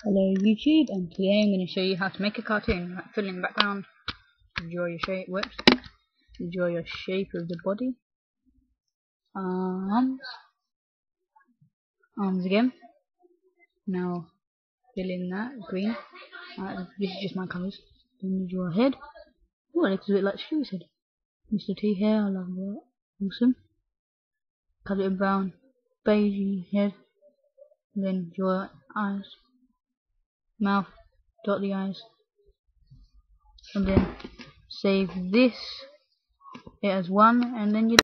Hello YouTube, and today I'm going to show you how to make a cartoon. Like fill in the background, draw your shape, draw your shape of the body, arms again. Now fill in that green. This is just my colours. Then you draw a head. Oh, it looks a bit like Stewie's head. Mr. T hair, I love that. Awesome. Colour it brown, beige head. And then draw eyes, mouth, dot the eyes, and then save this it as one, and then you